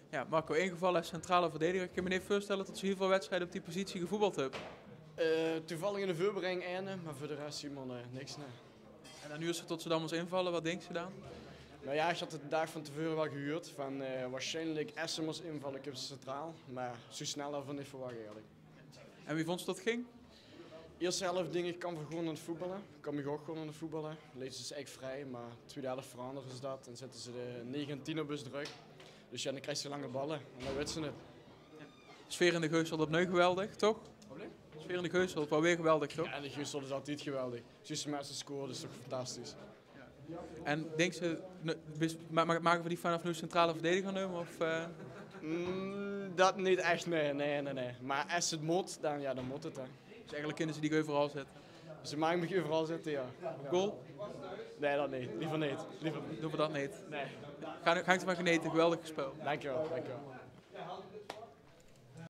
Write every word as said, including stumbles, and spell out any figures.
Ja, Marco, ingevallen als centrale verdediger. Ik kan me niet voorstellen dat ze heel veel wedstrijden op die positie gevoetbald hebben. Uh, toevallig in de voorbereiding einde, maar voor de rest Simon uh, niks. Nee. En dan nu is ze tot ze dan eens invallen, wat denk je dan? Nou ja, ik had het de dag van tevoren wel gehuurd. Van, uh, waarschijnlijk Essen moest invallen, ik heb ze centraal. Maar zo snel daarvan niet verwacht eigenlijk. En wie vond ze dat ging? Eerste helft denk ik, ik kan gewoon aan het voetballen. Ik kan me ook gewoon aan het voetballen. Lees is echt vrij, maar tweede helft veranderen ze dat. En zetten ze de negen en tien op bus druk. Dus ja, dan krijg je lange ballen en dan weet ze het. Ja. Sfeer in de Geusel opnieuw geweldig, toch? Probleem? Sfeer in de Geusel, wel weer geweldig, toch? Ja, in de Geusel is altijd geweldig. Systematisch scoren, dat is toch fantastisch. Ja. En denk ze, maken we die vanaf nu centrale verdediger nu? Of, uh... mm, dat niet echt, nee, nee, nee, nee. Maar als het moet, dan, ja, dan moet het. Hè. Dus eigenlijk kunnen ze die overal zetten? Ze maken me overal zetten, ja. Goal? Nee, dat niet. Liever niet. Liever niet. Doen we dat niet? Nee. Ga, ga ik het maar genieten, geweldig gespeeld. Dankjewel, dankjewel.